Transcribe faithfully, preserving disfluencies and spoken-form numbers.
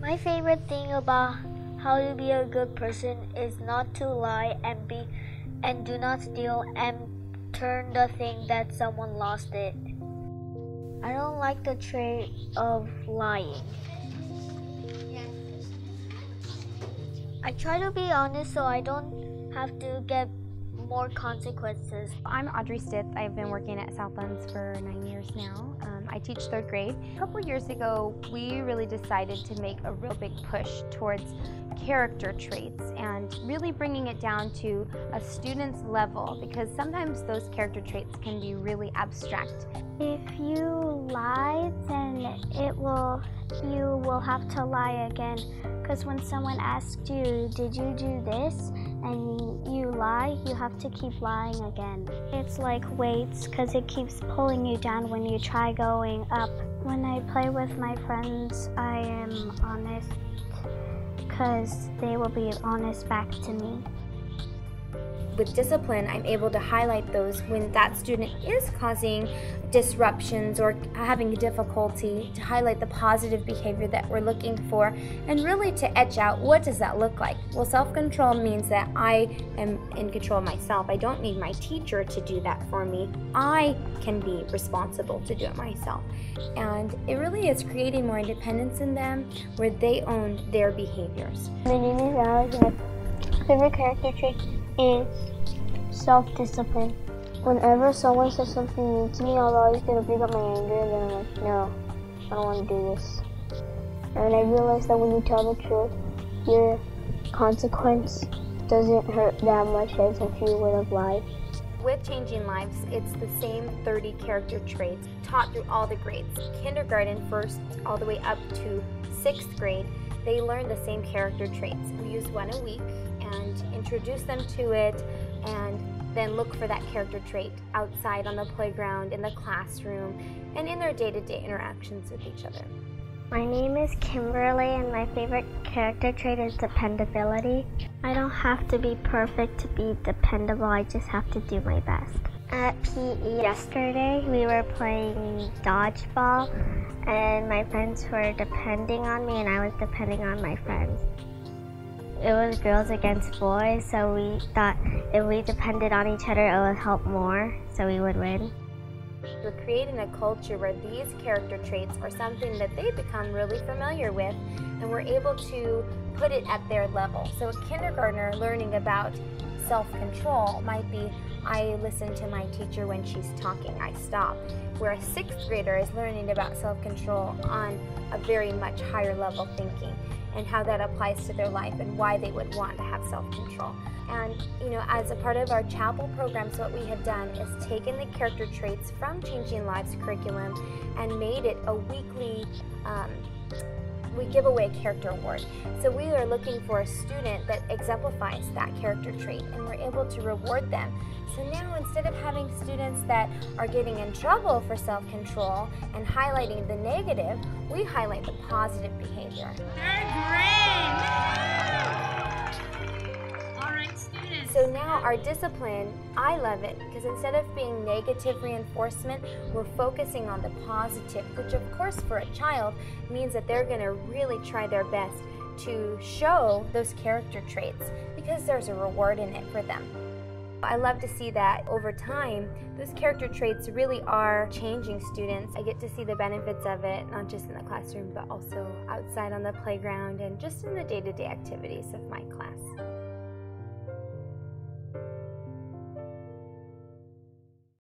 My favorite thing about how to be a good person is not to lie and be and do not steal and turn the thing that someone lost it. I don't like the trait of lying. I try to be honest so I don't have to get more consequences. I'm Audrey Stith. I've been working at Southlands for nine years now. Um, I teach third grade. A couple years ago, we really decided to make a real big push towards character traits and really bringing it down to a student's level, because sometimes those character traits can be really abstract. If you lie, then it will you will have to lie again, because when someone asks you, did you do this, and you lie, you have to keep lying again. It's like weights, because it keeps pulling you down when you try going up. When I play with my friends, I am honest, because they will be honest back to me. With discipline, I'm able to highlight those when that student is causing disruptions or having difficulty, to highlight the positive behavior that we're looking for, and really to etch out what does that look like. Well, self-control means that I am in control of myself. I don't need my teacher to do that for me. I can be responsible to do it myself. And it really is creating more independence in them where they own their behaviors. My name is Alex, and my favorite character trait is self-discipline. Whenever someone says something mean to me, I'll always get to bring up my anger, and then I'm like, no, I don't want to do this. And I realized that when you tell the truth, your consequence doesn't hurt that much as if you would have lied. With Changing Lives, it's the same thirty character traits taught through all the grades. Kindergarten, first, all the way up to sixth grade, they learn the same character traits. We use one a week and introduce them to it, and then look for that character trait outside on the playground, in the classroom, and in their day-to-day interactions with each other. My name is Kimberly, and my favorite character trait is dependability. I don't have to be perfect to be dependable, I just have to do my best. At P E yesterday, we were playing dodgeball, and my friends were depending on me, and I was depending on my friends. It was girls against boys, so we thought if we depended on each other, it would help more, so we would win. We're creating a culture where these character traits are something that they become really familiar with, and we're able to put it at their level. So a kindergartner learning about self-control might be, I listen to my teacher when she's talking, I stop. Where a sixth grader is learning about self-control on a very much higher level thinking, and how that applies to their life and why they would want to have self-control. And you know, as a part of our chapel programs, what we have done is taken the character traits from Changing Lives curriculum and made it a weekly, um, we give away a character award. So we are looking for a student that exemplifies that character trait, and we're able to reward them. So now, instead of having students that are getting in trouble for self-control and highlighting the negative, we highlight the positive behavior. Third grade! All right, students. So now our discipline, I love it, because instead of being negative reinforcement, we're focusing on the positive, which of course for a child means that they're going to really try their best to show those character traits, because there's a reward in it for them. I love to see that over time, those character traits really are changing students. I get to see the benefits of it, not just in the classroom, but also outside on the playground and just in the day-to-day activities of my class.